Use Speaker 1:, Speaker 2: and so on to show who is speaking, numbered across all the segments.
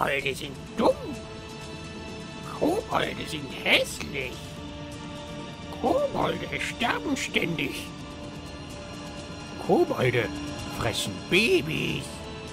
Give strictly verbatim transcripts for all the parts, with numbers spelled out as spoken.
Speaker 1: Kobolde sind dumm. Kobolde sind hässlich. Kobolde sterben ständig. Kobolde fressen Babys.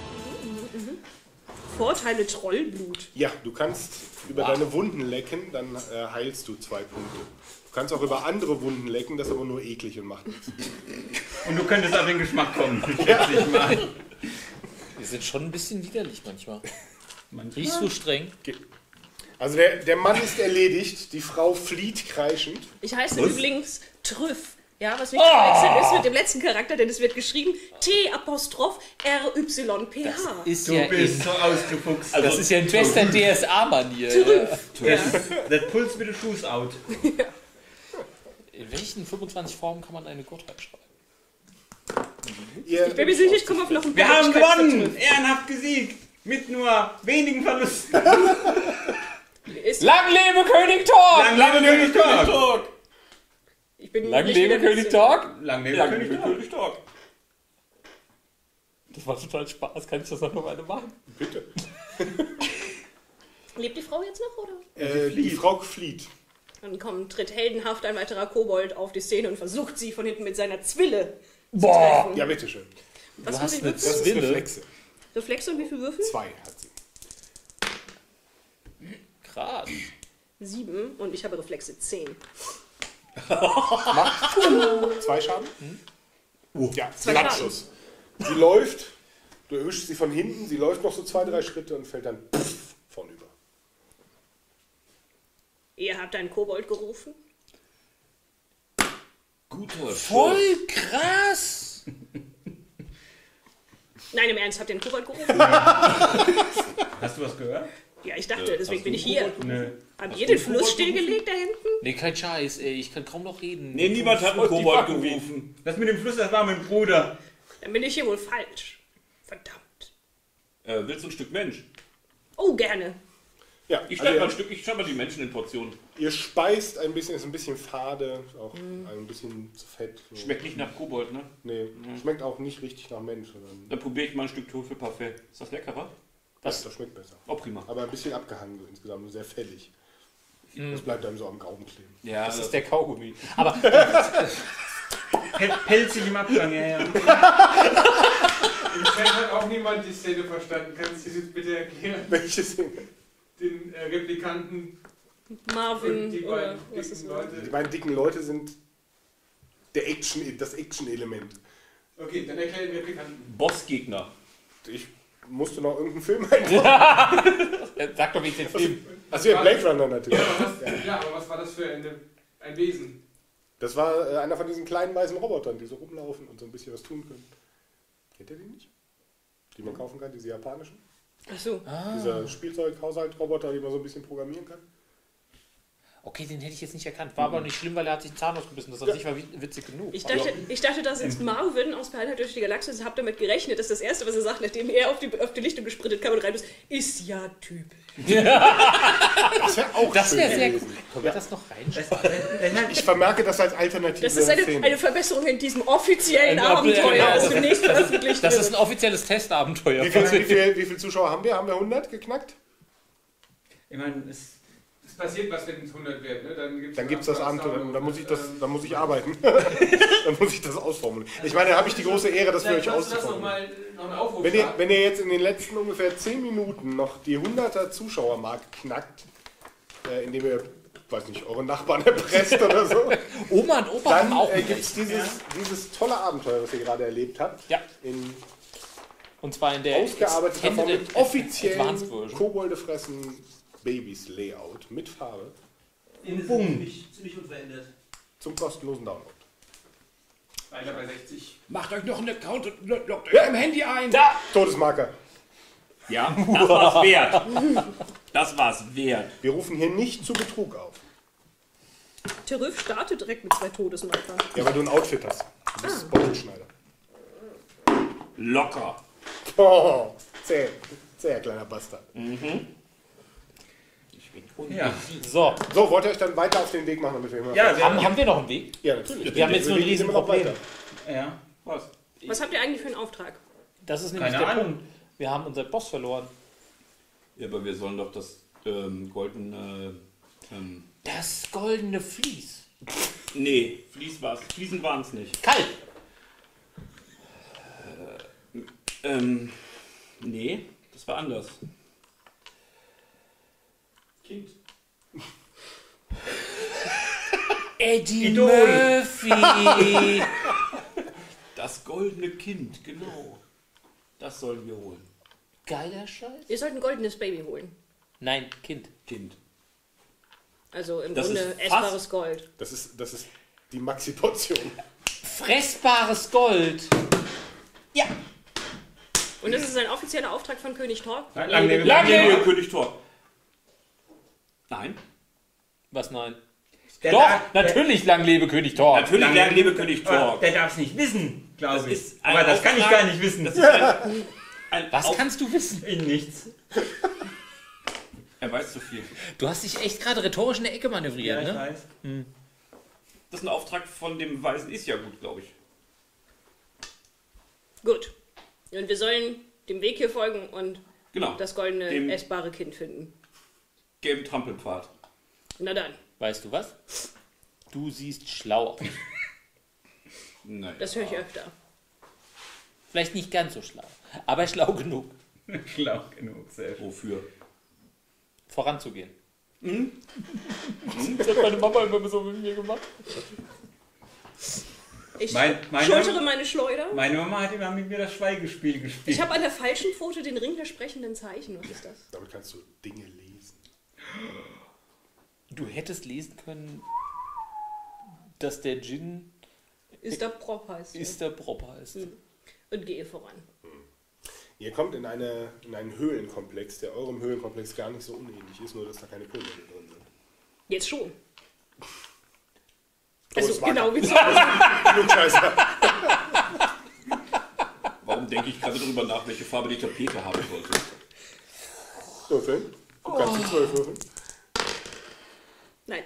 Speaker 2: Vorteile Trollblut.
Speaker 3: Ja, du kannst über wow. deine Wunden lecken, dann äh, heilst du zwei Punkte. Du kannst auch über andere Wunden lecken, das ist aber nur eklig und macht nichts.
Speaker 4: Und du könntest auf den Geschmack kommen, schätze ich mal.
Speaker 5: Die sind schon ein bisschen widerlich manchmal. manchmal. Nicht so streng.
Speaker 3: Also der, der Mann ist erledigt, die Frau flieht kreischend.
Speaker 2: Ich heiße was? übrigens Trüff. Ja, was nicht verwechseln oh! ist mit dem letzten Charakter, denn es wird geschrieben T Apostroph R Y P H.
Speaker 4: Du ja bist so ausgefuchst.
Speaker 5: Also das ist ja in bester D S A-Manier.
Speaker 2: Trüff.
Speaker 4: Ja. That pulls with the shoes out.
Speaker 2: Ja.
Speaker 5: In welchen fünfundzwanzig Formen kann man eine Gottheit schreiben?
Speaker 3: Ihr
Speaker 2: ich bin mir sicher, ich komme auf noch ein
Speaker 4: Wir haben gewonnen! Ehrenhaft gesiegt! Mit nur wenigen Verlusten.
Speaker 5: Lang lebe König Torg!
Speaker 4: Lang lebe König Torg!
Speaker 2: Ich bin
Speaker 5: Lang lebe König Torg!
Speaker 4: Lang lebe
Speaker 5: Lang
Speaker 4: König,
Speaker 5: lebe
Speaker 4: Torg.
Speaker 5: König Torg! Das war total Spaß. Kann ich das noch eine machen?
Speaker 3: Bitte.
Speaker 2: Lebt die Frau jetzt noch, oder?
Speaker 3: Äh, die Frau flieht.
Speaker 2: Dann kommt, tritt heldenhaft ein weiterer Kobold auf die Szene und versucht sie von hinten mit seiner Zwille
Speaker 3: Boah.
Speaker 2: zu treffen.
Speaker 3: Ja, bitteschön.
Speaker 2: Was
Speaker 5: du hast
Speaker 2: eine
Speaker 3: Das ist Reflexe.
Speaker 2: Reflexe und wie viele Würfel?
Speaker 3: Zwei hat sie.
Speaker 5: Krass.
Speaker 2: Sieben und ich habe Reflexe zehn.
Speaker 3: Macht zwei Schaden? Hm? Uh, ja,
Speaker 2: zwei
Speaker 3: Blattschuss. Sie läuft, du erwischst sie von hinten, sie läuft noch so zwei, drei Schritte und fällt dann pff, vornüber.
Speaker 2: Ihr habt einen Kobold gerufen?
Speaker 4: Guter
Speaker 5: Voll krass!
Speaker 2: Nein, im Ernst, habt ihr einen Kobold gerufen?
Speaker 4: Hast du was gehört?
Speaker 2: Ja, ich dachte, deswegen bin ich hier.
Speaker 4: Nö.
Speaker 2: Habt ihr den Fluss stillgelegt da hinten?
Speaker 5: Nee, kein Scheiß, ey. Ich kann kaum noch reden.
Speaker 4: Nee, niemand hat einen Kobold gerufen. Das mit dem Fluss, das war mein Bruder.
Speaker 2: Dann bin ich hier wohl falsch. Verdammt.
Speaker 6: Äh, willst du ein Stück Mensch?
Speaker 2: Oh, gerne.
Speaker 3: Ja,
Speaker 6: Ich
Speaker 3: also
Speaker 6: schneide mal ein
Speaker 3: ihr,
Speaker 6: Stück, ich schneide mal die Menschen in Portionen.
Speaker 3: ihr speist ein bisschen, ist ein bisschen fade, auch ein bisschen zu fett. So.
Speaker 6: Schmeckt nicht nach Kobold, ne?
Speaker 3: Nee, schmeckt auch nicht richtig nach Mensch. Sondern
Speaker 6: Dann probiere ich mal ein Stück Tofu-Parfait. Ist das leckerer?
Speaker 3: das, das schmeckt besser.
Speaker 6: Oh, prima.
Speaker 3: Aber ein bisschen abgehangen so insgesamt, und sehr fällig. Das bleibt einem so am Gaumen kleben.
Speaker 6: Ja,
Speaker 5: Das ist der Kaugummi. Aber
Speaker 4: Pel pelzig im Abgang, ja, ja.
Speaker 7: Im Chat hat auch niemand die Szene verstanden. Kannst du das bitte erklären?
Speaker 3: Welche Szene?
Speaker 7: Den äh, Replikanten
Speaker 2: Marvin
Speaker 7: und die
Speaker 2: oder
Speaker 7: beiden
Speaker 2: was ist
Speaker 7: dicken
Speaker 2: das?
Speaker 7: Leute.
Speaker 3: Die beiden dicken Leute sind der Action, das Action-Element.
Speaker 7: Okay, dann erklär den Replikanten.
Speaker 6: Bossgegner.
Speaker 3: Ich musste noch irgendeinen Film einbauen.
Speaker 5: sag doch, wie ich den Film.
Speaker 3: Achso, ja, Blade Runner natürlich.
Speaker 7: Ja, aber was, ja, aber was war das für eine, ein Wesen?
Speaker 3: Das war äh, einer von diesen kleinen weißen Robotern, die so rumlaufen und so ein bisschen was tun können. Kennt ihr die nicht? Die man kaufen kann, diese japanischen?
Speaker 2: Ach so.
Speaker 5: Ah.
Speaker 3: Dieser Spielzeug-Haushalt-Roboter, die man so ein bisschen programmieren kann.
Speaker 5: Okay, den hätte ich jetzt nicht erkannt. War aber nicht schlimm, weil er hat sich den Zahn ausgebissen. Das an sich war witzig genug.
Speaker 2: Ich dachte, ich dachte, das ist Marvin aus Behalter durch die Galaxie. Ich habe damit gerechnet, dass das Erste, was er sagt, nachdem er auf die, auf die Lichtung gesprintet kam und rein ist, ist ja typisch.
Speaker 3: Das wäre auch
Speaker 5: Das wäre
Speaker 3: schön
Speaker 5: sehr
Speaker 3: gewesen.
Speaker 5: cool. Können wir das noch reinschreiben?
Speaker 3: Ich vermerke das als Alternative
Speaker 2: Das ist eine,
Speaker 3: Szene.
Speaker 2: eine Verbesserung in diesem offiziellen
Speaker 5: Ein-
Speaker 2: Abenteuer,
Speaker 5: ein-
Speaker 2: das demnächst veröffentlicht
Speaker 5: Das
Speaker 2: wird.
Speaker 5: ist ein offizielles Testabenteuer.
Speaker 3: Wie viele wie viel, wie viel Zuschauer haben wir? Haben wir hundert geknackt?
Speaker 4: Ich meine, es
Speaker 7: Es passiert was, wenn es hundert wird, ne? Dann gibt es
Speaker 3: Dann gibt es das Abenteuer, dann, dann muss ich das,
Speaker 7: ähm,
Speaker 3: dann muss ich arbeiten. Dann muss ich das ausformulieren. Ich meine, da habe ich die große Ehre, das für euch
Speaker 7: Lass, lass noch
Speaker 3: auszuformulieren.
Speaker 7: mal noch einen Aufruf
Speaker 3: Wenn ihr,
Speaker 7: starten.
Speaker 3: wenn ihr jetzt in den letzten ungefähr zehn Minuten noch die hunderter Zuschauermark knackt, äh, indem ihr, weiß nicht, eure Nachbarn erpresst oder so,
Speaker 5: Oma und Opa haben
Speaker 3: dann
Speaker 5: auch
Speaker 3: äh,
Speaker 5: ein
Speaker 3: gibt es dieses, dieses tolle Abenteuer, was ihr gerade erlebt habt,
Speaker 5: Ja.
Speaker 3: in
Speaker 5: Und zwar in der
Speaker 3: ausgearbeiteter Form mit
Speaker 5: Extended
Speaker 3: offiziellen
Speaker 5: Advanced Version.
Speaker 3: Kobolde fressen Babys Layout mit Farbe
Speaker 8: Ziemlich, ziemlich unverändert.
Speaker 3: zum kostenlosen Download.
Speaker 7: Einer bei sechzig.
Speaker 8: Macht euch noch einen Account und loggt euch im Handy ein.
Speaker 5: Da!
Speaker 3: Todesmarker.
Speaker 6: Ja, das war's wert. Das war's wert.
Speaker 3: Wir rufen hier nicht zu Betrug auf.
Speaker 2: Terüff startet direkt mit zwei Todesmarkern.
Speaker 3: Ja, weil du ein Outfit hast. Du bist Bottenschneider.
Speaker 6: Locker.
Speaker 3: Oh, zäh. Zäh, kleiner Bastard.
Speaker 4: ja.
Speaker 5: So,
Speaker 3: So, wollt ihr euch dann weiter auf den Weg machen, damit wir immer...
Speaker 4: Ja, wir
Speaker 5: haben, haben wir noch einen Weg?
Speaker 3: ja, natürlich.
Speaker 5: Wir haben jetzt nur ein
Speaker 3: bewegen uns immer noch
Speaker 5: Riesenproblem.
Speaker 3: weiter.
Speaker 4: Ja, was?
Speaker 2: Was habt ihr eigentlich für einen Auftrag?
Speaker 5: Das ist nämlich
Speaker 4: Keine
Speaker 5: der
Speaker 4: Ahnung.
Speaker 5: Punkt. Wir haben unseren Boss verloren.
Speaker 6: Ja, aber wir sollen doch das ähm, goldene... Ähm,
Speaker 5: Das goldene Vlies.
Speaker 6: nee, Fließ war's. Fliesen waren es nicht.
Speaker 5: Kalb.
Speaker 6: Ähm, nee, das war anders.
Speaker 7: Kind.
Speaker 5: Eddie
Speaker 4: Idol.
Speaker 5: Murphy.
Speaker 6: Das goldene Kind, genau. Das sollen wir holen.
Speaker 5: Geiler Scheiß.
Speaker 2: Ihr sollt ein goldenes Baby holen.
Speaker 5: Nein, Kind.
Speaker 6: Kind.
Speaker 2: Also im
Speaker 6: Das
Speaker 2: Grunde
Speaker 6: ist
Speaker 2: essbares
Speaker 6: fast-
Speaker 2: Gold.
Speaker 3: Das ist, das ist die Maxi-Portion.
Speaker 5: Fressbares Gold. Ja.
Speaker 2: Und das ist ein offizieller Auftrag von König Thor.
Speaker 4: Nein, lang lebe
Speaker 5: Lang lebe-
Speaker 6: Ja, König Thor. Nein.
Speaker 5: Was nein?
Speaker 4: Der
Speaker 5: Doch,
Speaker 4: darf-
Speaker 5: natürlich lang lebe König Thor.
Speaker 6: Natürlich,
Speaker 4: Lang
Speaker 6: lang
Speaker 4: lebe-
Speaker 6: lebe König
Speaker 4: Aber
Speaker 6: Thor.
Speaker 4: Der darf es nicht wissen,
Speaker 6: Das
Speaker 4: glaube ich.
Speaker 6: ist ein
Speaker 4: Aber das kann ich
Speaker 6: Auftrag-
Speaker 4: gar nicht wissen.
Speaker 6: Das ist ein, ein
Speaker 5: Was
Speaker 6: Auf-
Speaker 5: kannst du wissen?
Speaker 4: In nichts.
Speaker 6: Er weiß zu viel.
Speaker 5: Du hast dich echt gerade rhetorisch in der Ecke
Speaker 4: Ja,
Speaker 5: manövriert,
Speaker 4: ich
Speaker 5: ne?
Speaker 4: weiß.
Speaker 6: Das ist ein Auftrag von dem Weisen ist ja gut, glaube ich.
Speaker 2: Gut. Und wir sollen dem Weg hier folgen und
Speaker 6: Genau.
Speaker 2: das goldene,
Speaker 6: Dem-
Speaker 2: essbare Kind finden.
Speaker 6: gelben Trampelpfad.
Speaker 2: Na dann,
Speaker 5: Weißt du was? Du siehst schlau aus.
Speaker 6: Nein.
Speaker 2: das höre ich öfter.
Speaker 5: Vielleicht nicht ganz so schlau, aber schlau genug,
Speaker 4: Schlau genug, sehr schön.
Speaker 6: Wofür?
Speaker 5: voranzugehen. Mhm. Das hat meine Mama immer so mit mir gemacht.
Speaker 2: Ich
Speaker 4: Mein- meine-
Speaker 2: schultere meine Schleuder.
Speaker 4: Meine Mama hat immer mit mir das Schweigespiel gespielt.
Speaker 2: Ich habe an der falschen Pfote den Ring der sprechenden Zeichen. Was ist das?
Speaker 3: Damit kannst du Dinge lesen.
Speaker 5: Du hättest lesen können, dass der Djinn
Speaker 2: Ist der Prop heißt. er.
Speaker 5: ist der Prop heißt.
Speaker 2: Und gehe voran.
Speaker 3: Ihr kommt in, eine, in einen Höhlenkomplex, der eurem Höhlenkomplex gar nicht so unähnlich ist, nur dass da keine Pyramiden drin sind.
Speaker 2: Jetzt schon.
Speaker 3: Oh,
Speaker 2: Also
Speaker 3: das war
Speaker 2: genau wie so.
Speaker 3: Klugscheißer.
Speaker 6: Warum denke ich gerade darüber nach, welche Farbe die Tapete haben sollte?
Speaker 3: Würfeln. Du kannst die zwölf würfeln.
Speaker 2: Nein.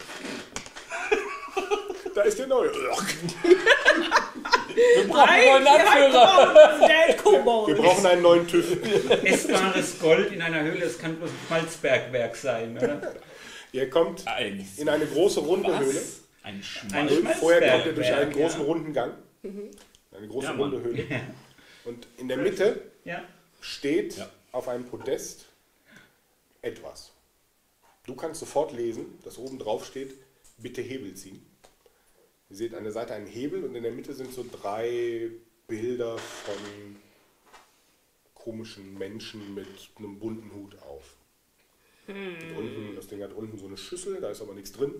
Speaker 3: Da ist der neue.
Speaker 5: Wir brauchen einen neuen Anführer.
Speaker 3: Wir brauchen einen neuen TÜV.
Speaker 4: Essbares Gold in einer Höhle, das kann bloß ein Schmalzbergwerk sein, oder?
Speaker 3: Ihr kommt
Speaker 6: Ein,
Speaker 3: in eine große runde Höhle.
Speaker 6: ein
Speaker 4: Ein
Speaker 6: Schmalz.
Speaker 3: Vorher kommt ihr durch
Speaker 4: Schmalzbergwerk,
Speaker 3: einen großen
Speaker 4: ja.
Speaker 3: runden Gang. Eine große
Speaker 6: Ja, Mann.
Speaker 3: runde Höhle. Und in der Mitte
Speaker 4: Ja.
Speaker 3: steht
Speaker 6: Ja.
Speaker 3: auf einem Podest etwas. Du kannst sofort lesen, dass oben drauf steht, bitte Hebel ziehen. Ihr seht an der Seite einen Hebel und in der Mitte sind so drei Bilder von komischen Menschen mit einem bunten Hut auf. Und unten, das Ding hat unten so eine Schüssel, da ist aber nichts drin.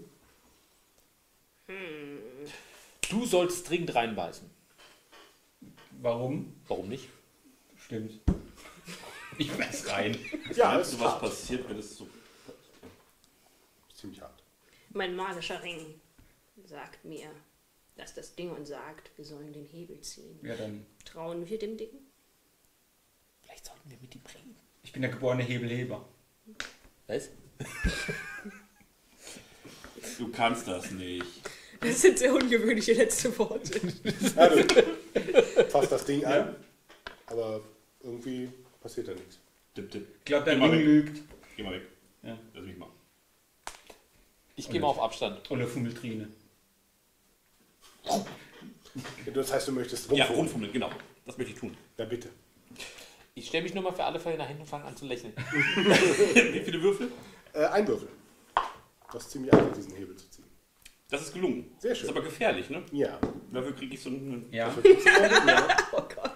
Speaker 5: Du solltest dringend reinbeißen.
Speaker 4: Warum?
Speaker 5: Warum nicht?
Speaker 4: Stimmt. Ich weiß rein.
Speaker 3: Ja,
Speaker 6: Meinst
Speaker 3: das
Speaker 6: du,
Speaker 3: ist
Speaker 6: was
Speaker 3: hart.
Speaker 6: passiert, wenn es so...
Speaker 3: Ziemlich hart.
Speaker 2: Mein magischer Ring sagt mir, dass das Ding uns sagt, wir sollen den Hebel ziehen.
Speaker 4: Ja, dann.
Speaker 2: Trauen wir dem Ding?
Speaker 5: Vielleicht sollten wir mit ihm reden.
Speaker 4: Ich bin der geborene Hebelheber.
Speaker 5: Was?
Speaker 6: Du kannst das nicht.
Speaker 2: Das sind sehr ungewöhnliche letzte Worte.
Speaker 3: Ja, du fasst das Ding an, aber irgendwie passiert da nichts.
Speaker 6: Tipp, tipp.
Speaker 4: Ich glaube, der
Speaker 6: Geh mal
Speaker 4: Ring
Speaker 6: weg.
Speaker 4: lügt.
Speaker 6: Geh mal weg.
Speaker 4: Ja.
Speaker 6: Lass mich mal.
Speaker 5: Ich gehe mal auf Abstand.
Speaker 4: Oder Fummeltrine.
Speaker 3: Das heißt, du möchtest
Speaker 6: Ja,
Speaker 3: rumfummeln.
Speaker 6: rumfummeln, genau. Das möchte ich tun.
Speaker 3: Ja, bitte.
Speaker 5: Ich stelle mich nur mal für alle Fälle nach hinten und fange an zu lächeln.
Speaker 6: Wie viele Würfel?
Speaker 3: Äh, ein Würfel. Das ist ziemlich einfach, diesen Hebel zu ziehen.
Speaker 6: Das ist gelungen.
Speaker 3: Sehr
Speaker 6: Das
Speaker 3: schön.
Speaker 6: ist aber gefährlich, ne?
Speaker 3: Ja.
Speaker 6: Dafür kriege ich so einen...
Speaker 4: Ja.
Speaker 3: ja.
Speaker 2: Oh Gott.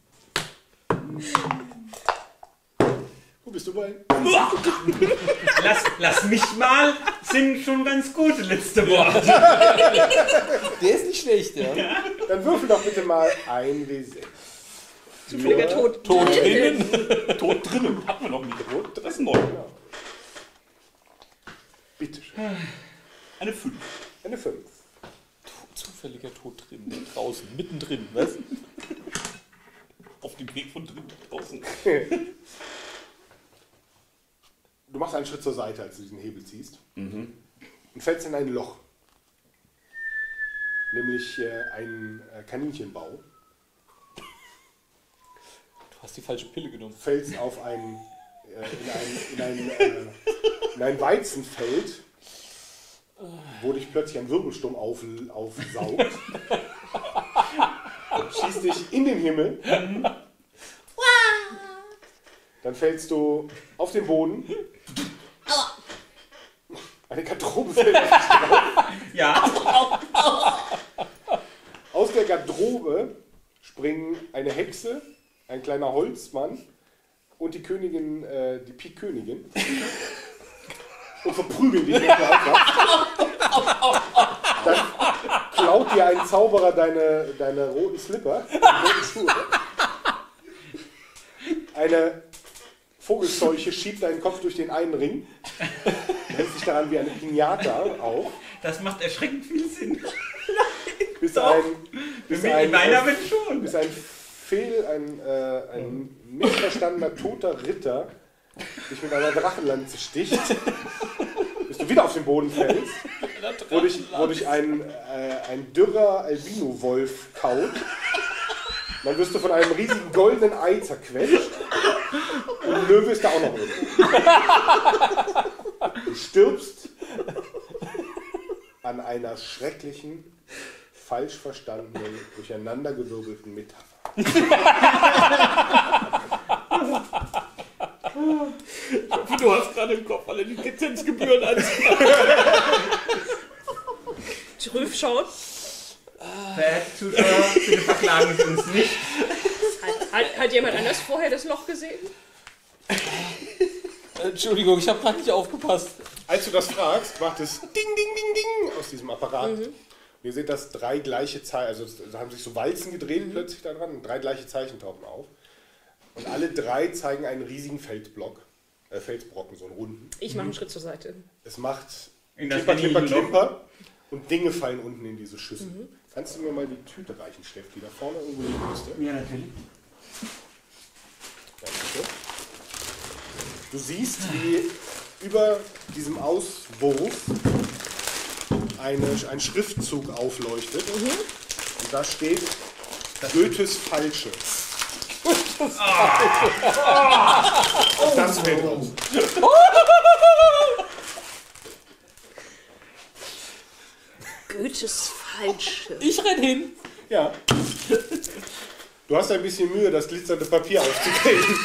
Speaker 3: Wo bist du bei?
Speaker 4: Lass, lass mich mal, sind schon ganz gute letzte Worte.
Speaker 5: Der ist nicht schlecht, ja.
Speaker 3: Dann würfel doch bitte mal ein W sechs.
Speaker 2: Zufälliger Tod.
Speaker 5: Tot drinnen.
Speaker 6: Tot drinnen. Hatten wir noch nicht. Das ist neu.
Speaker 3: Ja. Bitte schön.
Speaker 6: Eine fünf.
Speaker 3: Eine fünf.
Speaker 5: Zufälliger Tod drinnen. Draußen, mittendrin, was?
Speaker 6: Auf dem Weg von drinnen nach draußen.
Speaker 3: Du machst einen Schritt zur Seite, als du diesen Hebel ziehst. Und fällst in ein Loch. Nämlich äh, einen äh, Kaninchenbau.
Speaker 5: Du hast die falsche Pille genommen.
Speaker 3: Fällst auf ein äh, in, ein, in, ein, äh, in ein Weizenfeld, wo dich plötzlich ein Wirbelsturm auf, aufsaugt. Schießt dich in den Himmel. Dann fällst du auf den Boden. Eine Garderobe fällt auf dich drauf.
Speaker 4: Ja.
Speaker 3: Aus der Garderobe springen eine Hexe, ein kleiner Holzmann und die Königin, äh, die Pik-Königin. Und verprügeln dich mit der Dann klaut dir ein Zauberer deine, deine roten Slipper, deine roten Schuhe. Eine Vogelseuche schiebt deinen Kopf durch den einen Ring, hält sich daran wie eine Piñata auf.
Speaker 4: Das macht erschreckend viel Sinn.
Speaker 3: Bis ein, bis
Speaker 4: In
Speaker 3: ein,
Speaker 4: meiner
Speaker 3: äh,
Speaker 4: Welt schon.
Speaker 3: bis ein Fehl, ein, äh, ein missverstandener toter Ritter dich mit einer Drachenlanze sticht, bis du wieder auf den Boden fällst, wo dich, wo dich ein, äh, ein dürrer Albino-Wolf kaut. Dann wirst du von einem riesigen goldenen Ei zerquetscht und ein Löwe ist da auch noch drin. Du stirbst an einer schrecklichen, falsch verstandenen, durcheinandergewirbelten Metapher.
Speaker 5: Du hast gerade im Kopf alle die Lizenzgebühren an.
Speaker 2: Trüff schaut.
Speaker 4: Verehrte Zuschauer, bitte verklagen Sie uns nicht.
Speaker 2: Hat, hat, hat jemand anders vorher das Loch gesehen?
Speaker 5: Entschuldigung, ich habe gerade nicht aufgepasst.
Speaker 3: Als du das fragst, macht es Ding, Ding, Ding, Ding aus diesem Apparat. Mhm. Ihr seht, dass drei gleiche Zeichen, also da haben sich so Walzen gedreht mhm. plötzlich da dran und drei gleiche Zeichen tauchen auf. Und alle drei zeigen einen riesigen Feldblock, äh, Felsbrocken, so einen runden.
Speaker 2: Ich mache einen Schritt zur Seite.
Speaker 3: Es macht
Speaker 4: In das
Speaker 3: Klimper, Klimper,
Speaker 4: Vanillenloch.
Speaker 3: Klimper und Dinge fallen unten in diese Schüssel. Mhm. Kannst du mir mal die Tüte reichen, Steff, die da vorne irgendwo liegen müsste?
Speaker 4: Ja, natürlich.
Speaker 3: Danke. Du siehst, wie über diesem Auswurf eine, ein Schriftzug aufleuchtet. Mhm. Und da steht Goethes Falsche. Ah. Oh. Das fällt raus.
Speaker 2: Goethes Falsche.
Speaker 5: Ich renn hin.
Speaker 3: Ja. Du hast ein bisschen Mühe, das glitzernde Papier aufzukriegen.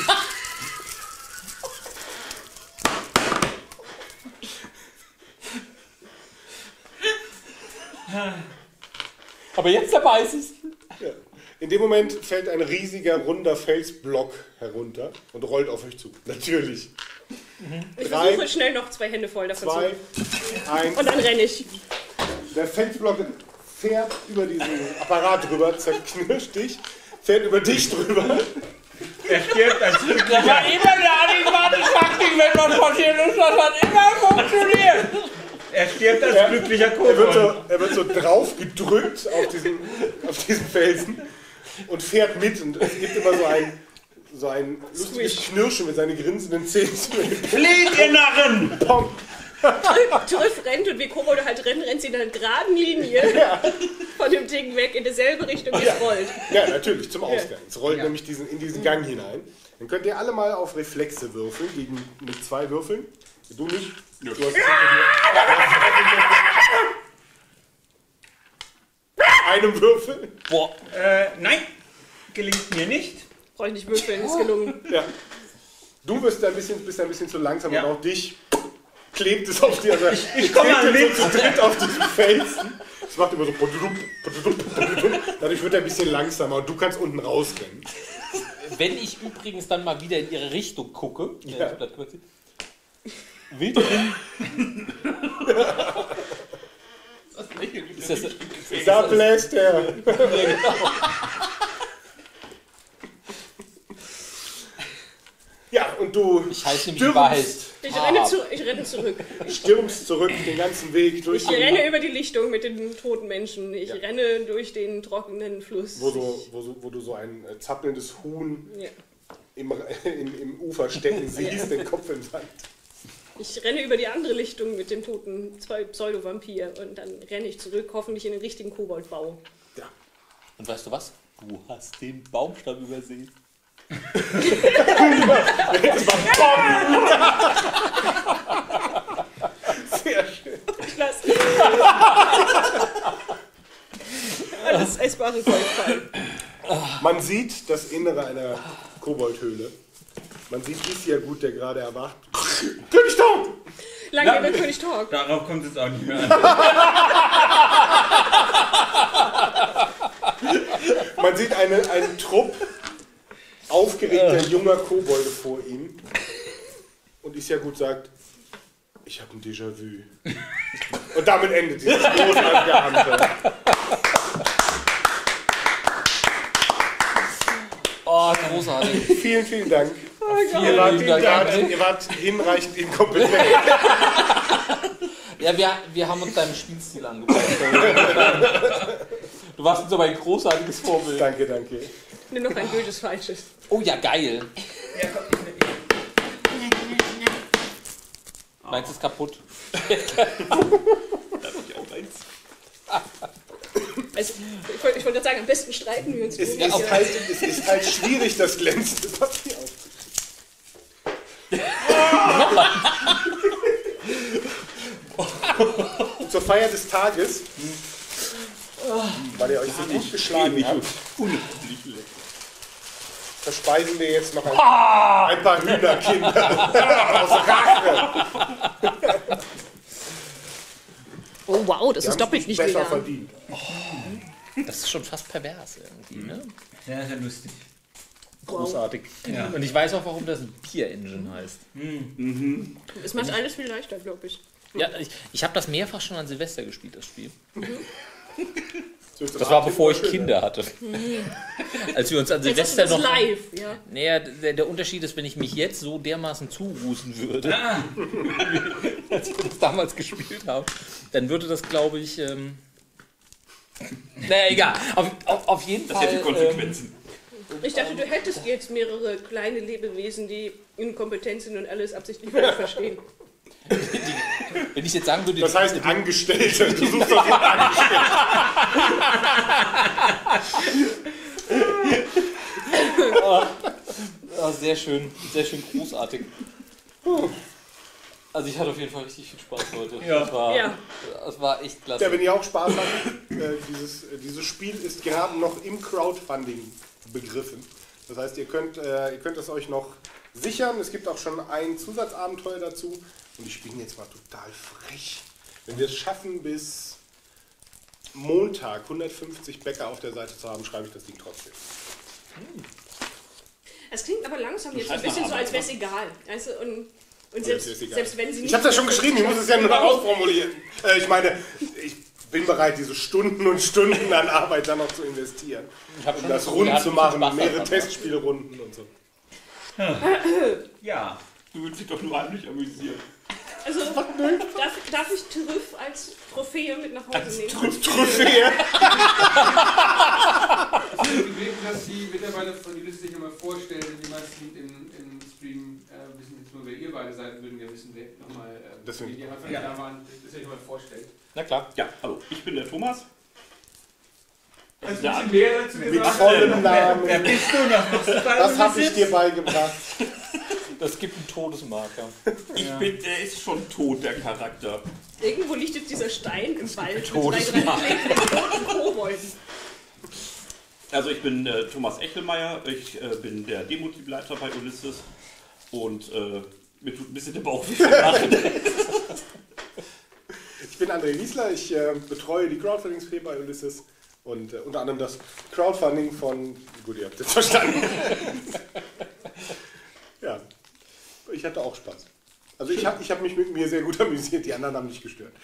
Speaker 5: Aber jetzt dabei ist es.
Speaker 3: Ja. In dem Moment fällt ein riesiger, runder Felsblock herunter und rollt auf euch zu. Natürlich.
Speaker 2: Ich
Speaker 3: Drei,
Speaker 2: versuche schnell noch zwei Hände voll davon
Speaker 3: zwei,
Speaker 2: zu.
Speaker 3: eins.
Speaker 2: Und dann renne ich.
Speaker 3: Der Felsblock fährt über diesen Apparat drüber, zerknirscht dich, fährt über dich drüber.
Speaker 4: Er stirbt als
Speaker 5: Das war
Speaker 4: glücklicher.
Speaker 5: immer der Animatik-Fakting, wenn was passiert ist, das hat immer funktioniert.
Speaker 4: Er stirbt als
Speaker 3: Ja.
Speaker 4: glücklicher
Speaker 3: Er wird
Speaker 4: Kobold.
Speaker 3: so, er wird so drauf gedrückt auf diesen, auf diesen Felsen und fährt mit. Und es gibt immer so ein, so ein lustiges Knirschen mit seinen grinsenden Zähnen.
Speaker 4: Fleht, ihr Narren!
Speaker 3: Pong.
Speaker 2: Triff rennt und wie Kobolde halt rennen, rennt sie in einer geraden Linie
Speaker 3: Ja.
Speaker 2: von dem Ding weg in dieselbe Richtung, wie es rollt.
Speaker 3: Ja, natürlich, zum Ausgang. Es rollt nämlich diesen, in diesen Gang hinein. Dann könnt ihr alle mal auf Reflexe würfeln, gegen, mit zwei Würfeln. Du nicht. Du hast einem Würfel.
Speaker 5: Boah.
Speaker 4: Äh, nein, gelingt mir nicht.
Speaker 2: Brauche ich nicht würfeln, ist gelungen.
Speaker 3: Ja. Du bist ein bisschen, bist ein bisschen zu langsam
Speaker 4: Ja.
Speaker 3: und auch dich klebt es auf dir. Also
Speaker 4: Ich, ich komme mal mit.
Speaker 3: so zu dritt auf diesen Felsen. Es macht immer so. Dadurch wird er ein bisschen langsamer und du kannst unten rausrennen.
Speaker 5: Wenn ich übrigens dann mal wieder in ihre Richtung gucke,
Speaker 3: Ja.
Speaker 5: äh, wild rum. Ist das, ist
Speaker 3: Da
Speaker 5: das,
Speaker 3: bläst er.
Speaker 5: ja, genau.
Speaker 3: Ja, und du
Speaker 5: Ich heiße nämlich die Wahrheit.
Speaker 2: Ich
Speaker 5: Ah.
Speaker 2: renne, zu, ich renne zurück.
Speaker 3: stürmst zurück den ganzen Weg durch
Speaker 2: Ich
Speaker 3: den,
Speaker 2: renne über die Lichtung mit den toten Menschen. Ich renne durch den trockenen Fluss.
Speaker 3: wo, du, wo, du, wo du so ein äh, zappelndes Huhn
Speaker 2: Ja.
Speaker 3: im, im, im Ufer stecken siehst, den Kopf im Sand.
Speaker 2: Ich renne über die andere Lichtung mit dem toten Pseudo-Vampir und dann renne ich zurück, hoffentlich in den richtigen Koboldbau.
Speaker 3: Ja.
Speaker 5: Und weißt du was? Du hast den Baumstamm übersehen.
Speaker 3: Das war sehr schön.
Speaker 2: Klasse. Alles essbare Goldfall.
Speaker 3: Man sieht das Innere einer Koboldhöhle. Man sieht Isia gut, der gerade erwacht. König Tom!
Speaker 2: Lange lebe König Torg.
Speaker 6: Darauf kommt es auch nicht mehr an.
Speaker 3: Man sieht eine, einen Trupp aufgeregter junger Kobolde vor ihm. Und Isia gut sagt, ich habe ein Déjà-vu. Und damit endet dieses großartige Abenteuer.
Speaker 5: Oh, großartig.
Speaker 3: Vielen, vielen Dank.
Speaker 2: Oh
Speaker 3: Ihr wart,
Speaker 5: lieben Dank.
Speaker 3: ihr, wart, ihr wart hinreichend inkompetent.
Speaker 5: Ja, wir, wir haben uns deinem Spielstil angepasst. Du warst uns aber ein großartiges Vorbild.
Speaker 3: Danke, danke.
Speaker 2: Nimm noch ein böses Falsches.
Speaker 5: Oh ja, geil.
Speaker 7: Ja, komm,
Speaker 5: Meins ist kaputt.
Speaker 2: Also, ich wollte wollt gerade sagen, am besten streiten wir uns.
Speaker 3: Es
Speaker 2: nur
Speaker 3: ist,
Speaker 2: hier.
Speaker 3: halt, es ist halt schwierig, das glänzende Papier aufzukriegen. Zur Feier des Tages, weil ihr euch so gut geschlagen habt, verspeisen wir jetzt noch ein, ein paar Hühnerkinder aus Rache.
Speaker 2: Oh wow, das
Speaker 3: Die
Speaker 2: ist
Speaker 3: haben
Speaker 2: doppelt
Speaker 3: sich
Speaker 2: nicht
Speaker 3: besser
Speaker 2: vegan.
Speaker 3: verdient.
Speaker 5: Das ist schon fast pervers irgendwie, ne?
Speaker 6: Sehr, sehr lustig.
Speaker 5: Großartig.
Speaker 6: Ja.
Speaker 5: Und ich weiß auch, warum das ein Peer-Engine heißt.
Speaker 2: Es macht alles viel leichter, glaube ich.
Speaker 5: Ja, ich, ich habe das mehrfach schon an Silvester gespielt, das Spiel.
Speaker 3: So ist
Speaker 5: Das war
Speaker 3: Raten
Speaker 5: bevor ich
Speaker 3: schön, ne?
Speaker 5: Kinder hatte. Als wir uns an
Speaker 2: Jetzt hast du
Speaker 5: Silvester
Speaker 2: das
Speaker 5: noch...
Speaker 2: live, ja.
Speaker 5: Naja, der, der Unterschied ist, wenn ich mich jetzt so dermaßen zurußen würde,
Speaker 6: Ah,
Speaker 5: als wir das damals gespielt haben, dann würde das, glaube ich... Ähm, naja, egal. Auf, auf, auf jeden
Speaker 6: das
Speaker 5: Fall...
Speaker 6: hätte Konsequenzen.
Speaker 2: Ich dachte, du hättest jetzt mehrere kleine Lebewesen, die inkompetent sind und alles absichtlich nicht verstehen.
Speaker 5: Ähm, wenn ich jetzt sagen würde...
Speaker 3: Das heißt Angestellte. Du suchst doch mal Angestellte.
Speaker 5: Ah, sehr schön, sehr schön großartig. Also ich hatte auf jeden Fall richtig viel Spaß heute.
Speaker 6: Ja.
Speaker 5: Das war,
Speaker 2: Ja.
Speaker 5: das war echt klasse.
Speaker 3: Ja, wenn ihr auch Spaß habt, äh, dieses, äh, dieses Spiel ist gerade noch im Crowdfunding begriffen. Das heißt, ihr könnt, äh, ihr könnt es euch noch sichern. Es gibt auch schon ein Zusatzabenteuer dazu. Und ich bin jetzt mal total frech. Wenn wir es schaffen, bis Montag hundertfünfzig Bäcker auf der Seite zu haben, schreibe ich das Ding trotzdem.
Speaker 2: Es klingt aber langsam jetzt so ein
Speaker 6: schreibst
Speaker 2: bisschen
Speaker 6: mal
Speaker 2: so, als
Speaker 6: Arbeit,
Speaker 2: wäre es egal. Weißt du, und, und
Speaker 3: Oder
Speaker 2: selbst,
Speaker 3: ist es egal?
Speaker 2: selbst wenn sie nicht...
Speaker 3: Ich habe das schon geschrieben, ich muss es ja nur noch
Speaker 2: Warum?
Speaker 3: ausformulieren. Äh, ich meine, ich bin bereit, diese Stunden und Stunden an Arbeit dann noch zu investieren.
Speaker 5: Ich hab
Speaker 3: Um
Speaker 5: schon
Speaker 3: das
Speaker 5: das
Speaker 3: rund
Speaker 5: Gefühl,
Speaker 3: zu
Speaker 5: wir
Speaker 3: machen,
Speaker 5: hatten
Speaker 3: mehrere
Speaker 5: Spaß daran,
Speaker 3: Testspielrunden und so.
Speaker 6: Ja, du willst dich doch nur heimlich amüsieren.
Speaker 2: Also, darf, darf ich Trüff als Trophäe mit nach Hause nehmen?
Speaker 3: Trophäe.
Speaker 7: Ich will, dass die Mitarbeiter von Ulysses sich einmal vorstellen, denn die meisten im, im Stream äh, wissen jetzt nur, wer ihr beide seid, würden ja wissen, wer nochmal, äh,
Speaker 3: Deswegen.
Speaker 7: die, die einfach da waren, dass ihr euch mal vorstellt.
Speaker 5: Na klar.
Speaker 6: Ja, hallo, ich bin der Thomas.
Speaker 7: Also
Speaker 6: Ja.
Speaker 7: ein bisschen mehr dazu
Speaker 3: Mit
Speaker 7: gesagt.
Speaker 3: vollem Namen.
Speaker 6: Wer bist du noch? Was du bei
Speaker 3: Das
Speaker 6: uns
Speaker 3: habe ich
Speaker 6: sitzt?
Speaker 3: dir beigebracht.
Speaker 5: Das gibt einen Todesmarker.
Speaker 6: Ich bin, der ist schon tot, der Charakter.
Speaker 2: Irgendwo liegt jetzt dieser Stein im Wald mit zwei,
Speaker 5: Todesmark.
Speaker 2: drei lebenden toten Kobolden.
Speaker 6: Also ich bin äh, Thomas Echelmeier, ich äh, bin der Demo-Teamleiter bei Ulysses und äh, mir tut ein bisschen der Bauch weh.
Speaker 3: Ich bin André Wiesler, ich äh, betreue die Crowdfunding-Sphäre bei Ulysses und äh, unter anderem das Crowdfunding von... Gut, ihr habt es verstanden. Ja, ich hatte auch Spaß. Also ich habe ich hab mich mit mir sehr gut amüsiert, die anderen haben nicht gestört.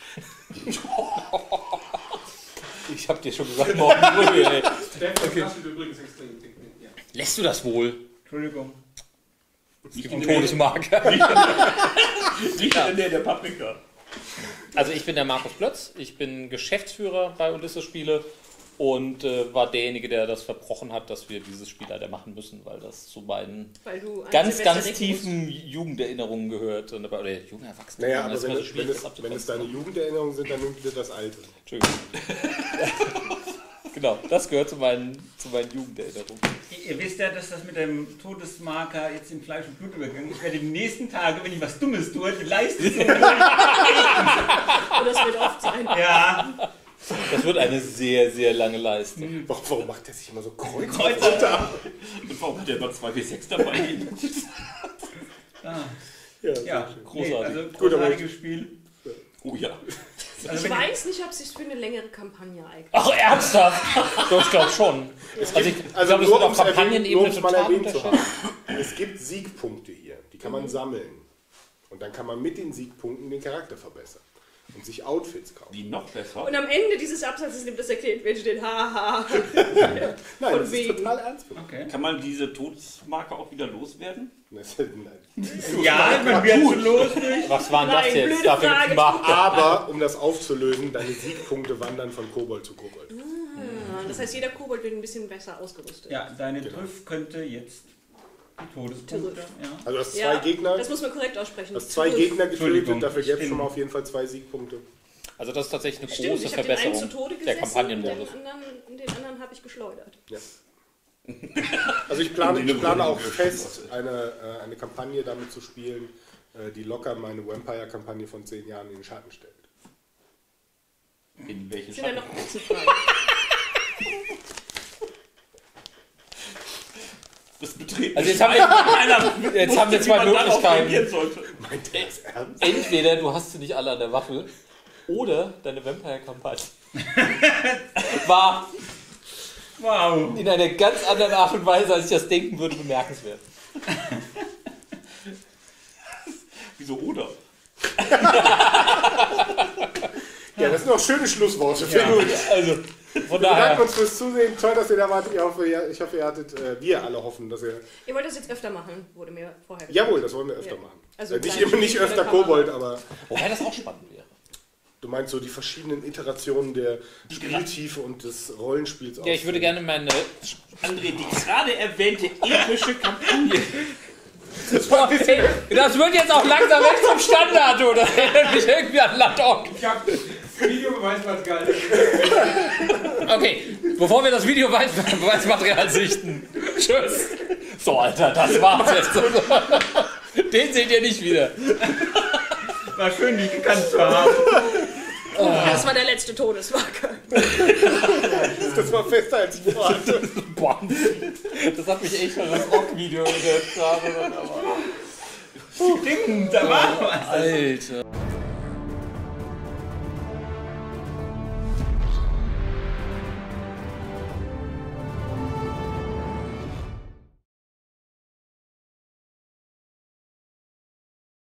Speaker 5: Ich hab dir schon gesagt, morgen früh, ey.
Speaker 7: Der verkraftet übrigens extrem dick. Ja.
Speaker 5: Lässt du das wohl?
Speaker 6: Entschuldigung.
Speaker 5: Es gibt einen Todesmarker.
Speaker 6: Nicht in der, der Paprika.
Speaker 5: Also ich bin der Markus Plötz, ich bin Geschäftsführer bei Ulysses Spiele und äh, war derjenige, der das verbrochen hat, dass wir dieses Spiel leider machen müssen, weil das zu meinen
Speaker 2: Weil du ein
Speaker 5: ganz,
Speaker 2: Silvester
Speaker 5: ganz
Speaker 2: decken
Speaker 5: tiefen Jugenderinnerungen gehört. Und, oder junge Erwachsene.
Speaker 3: Naja,
Speaker 5: Das
Speaker 3: aber
Speaker 5: ist
Speaker 3: wenn,
Speaker 5: immer so
Speaker 3: es,
Speaker 5: schwierig,
Speaker 3: wenn,
Speaker 5: das
Speaker 3: es, wenn es
Speaker 5: abzugrenzen.
Speaker 3: deine Jugenderinnerungen sind, dann nimmt dir das Alte.
Speaker 5: Entschuldigung. Genau, das gehört zu meinen, zu meinen Jugenderinnerungen.
Speaker 4: Ihr, ihr wisst ja, dass das mit dem Todesmarker jetzt in Fleisch und Blut übergegangen ist. Ich werde die nächsten Tage, wenn ich was Dummes tue, die Leiste so.
Speaker 2: Und das wird oft sein.
Speaker 4: Ja.
Speaker 5: Das wird eine sehr, sehr lange Leiste.
Speaker 3: Warum, warum macht der sich immer so Kreuz?
Speaker 4: Kreuzer.
Speaker 6: Und warum hat der immer zwei W sechs dabei?
Speaker 4: Ah.
Speaker 3: Ja,
Speaker 4: Ja,
Speaker 5: Großartig.
Speaker 4: nee, also
Speaker 3: Gut, aber
Speaker 4: großartiges Spiel.
Speaker 6: Oh ja.
Speaker 4: Also
Speaker 2: Ich
Speaker 4: wenn
Speaker 2: weiß nicht, ob es sich für eine längere Kampagne eignet.
Speaker 5: Ach, ernsthaft? Doch, ich glaube schon. Also ich, ich
Speaker 3: Also
Speaker 5: glaube, es
Speaker 3: nur
Speaker 5: wird auf
Speaker 3: um's erwähnt- nur
Speaker 5: Kampagnenebene
Speaker 3: um's mal
Speaker 5: total
Speaker 3: erwähnt zu
Speaker 5: unterschätzt.
Speaker 3: haben. Es gibt Siegpunkte hier, die kann man sammeln. Und dann kann man mit den Siegpunkten den Charakter verbessern und sich Outfits kaufen.
Speaker 6: Die noch besser.
Speaker 2: Und am Ende dieses Absatzes nimmt das erklärt, welche den Haha.
Speaker 3: Nein,
Speaker 2: Von
Speaker 3: das ist
Speaker 2: wegen.
Speaker 3: total ernst gemeint.
Speaker 4: Okay.
Speaker 6: Kann man diese Todesmarke auch wieder loswerden?
Speaker 3: Das ist- nein.
Speaker 4: Ja, man wird schon los.
Speaker 5: Was war denn das
Speaker 2: Nein,
Speaker 5: jetzt?
Speaker 2: blöde
Speaker 5: Dafür
Speaker 2: Frage.
Speaker 5: gibt's Marker.
Speaker 3: Aber um das aufzulösen, deine Siegpunkte wandern von Kobold zu Kobold.
Speaker 2: Ah, das heißt, jeder Kobold wird ein bisschen besser ausgerüstet.
Speaker 4: Ja, deine Trüff könnte jetzt die Todespunkte.
Speaker 2: Trüff.
Speaker 4: Ja.
Speaker 3: Also du hast zwei
Speaker 2: Ja,
Speaker 3: Gegner,
Speaker 2: das muss man korrekt aussprechen.
Speaker 3: hast zwei
Speaker 2: Trüff.
Speaker 3: Gegner getötet,
Speaker 4: Entschuldigung,
Speaker 3: dafür gäbe es
Speaker 4: stimmt.
Speaker 3: schon mal auf jeden Fall zwei Siegpunkte.
Speaker 5: Also das ist tatsächlich eine
Speaker 2: Stimmt,
Speaker 5: große
Speaker 2: ich habe den einen zu
Speaker 5: Verbesserung
Speaker 2: Tode
Speaker 5: der
Speaker 2: gesessen,
Speaker 5: Kampagnenmodus.
Speaker 2: den anderen, den anderen habe ich geschleudert.
Speaker 3: Ja. Also ich plane, ich plane auch fest, eine, äh, eine Kampagne damit zu spielen, äh, die locker meine Vampire-Kampagne von zehn Jahren in den Schatten stellt.
Speaker 6: In welchen
Speaker 2: Sind ja
Speaker 6: Schatten?
Speaker 2: noch Plätze frei.
Speaker 6: Das betreten.
Speaker 5: Also jetzt haben wir, jetzt haben wir zwei Möglichkeiten.
Speaker 6: Sollte.
Speaker 3: Meint ihr das ernst?
Speaker 5: Entweder du hast sie nicht alle an der Waffe oder deine Vampire-Kampagne war
Speaker 4: Wow.
Speaker 5: in einer ganz anderen Art und Weise, als ich das denken würde, bemerkenswert.
Speaker 6: Wieso oder?
Speaker 3: Ja, das sind auch schöne Schlussworte.
Speaker 4: Ja.
Speaker 3: Finde ich.
Speaker 5: Also, von
Speaker 3: Wir bedanken
Speaker 5: daher.
Speaker 3: uns fürs Zusehen. Toll, dass ihr da wart. Ich hoffe, ihr, ich hoffe, ihr hattet, äh, wir alle hoffen, dass ihr...
Speaker 2: Ihr wollt das jetzt öfter machen, wurde mir vorher gesagt.
Speaker 3: Jawohl, das wollen wir öfter
Speaker 2: Ja.
Speaker 3: machen.
Speaker 2: Also
Speaker 3: äh, nicht
Speaker 2: kleine
Speaker 3: immer nicht
Speaker 2: Spiele
Speaker 3: öfter
Speaker 2: kann man-
Speaker 3: Kobold, aber
Speaker 5: Wobei das auch spannend wäre.
Speaker 3: du meinst so die verschiedenen Iterationen der Spieltiefe und des Rollenspiels.
Speaker 5: Ja, ich würde gerne meine.
Speaker 6: André, die gerade erwähnte epische Kampagne.
Speaker 3: Das war ein bisschen...
Speaker 5: Das wird jetzt auch langsam weg zum Standard, oder? Das erinnert mich irgendwie an Ladok.
Speaker 7: Ich hab Videobeweismaterial.
Speaker 5: Okay, bevor wir das Videobeweismaterial sichten. Tschüss. So, Alter, das war's jetzt. Den seht ihr nicht wieder.
Speaker 4: War schön, dich gekannt zu haben.
Speaker 2: Das war der letzte Todesmarker.
Speaker 3: Das war fester als ich vorhatte.
Speaker 5: Boah, das hat mich echt an das Rock-Video gehört gerade.
Speaker 4: Stimmt, da war was.
Speaker 5: Alter.